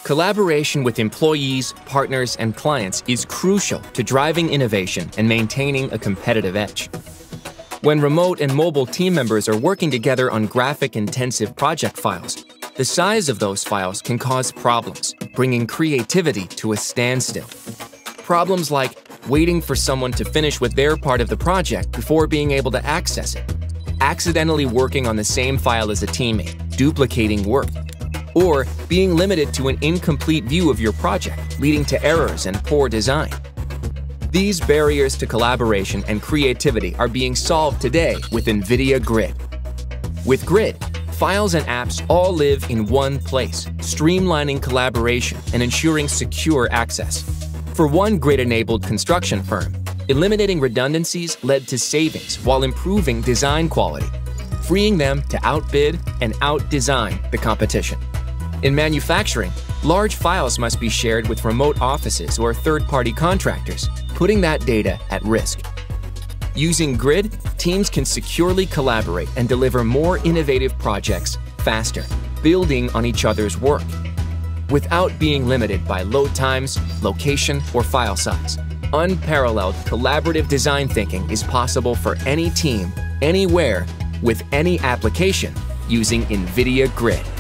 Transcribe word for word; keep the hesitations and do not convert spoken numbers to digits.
Collaboration with employees, partners, and clients is crucial to driving innovation and maintaining a competitive edge. When remote and mobile team members are working together on graphic-intensive project files, the size of those files can cause problems, bringing creativity to a standstill. Problems like waiting for someone to finish with their part of the project before being able to access it, accidentally working on the same file as a teammate, duplicating work, or being limited to an incomplete view of your project, leading to errors and poor design. These barriers to collaboration and creativity are being solved today with NVIDIA Grid. With Grid, files and apps all live in one place, streamlining collaboration and ensuring secure access. For one Grid-enabled construction firm, eliminating redundancies led to savings while improving design quality, freeing them to outbid and outdesign the competition. In manufacturing, large files must be shared with remote offices or third-party contractors, putting that data at risk. Using Grid, teams can securely collaborate and deliver more innovative projects faster, building on each other's work, without being limited by load times, location, or file size. Unparalleled collaborative design thinking is possible for any team, anywhere, with any application using NVIDIA Grid.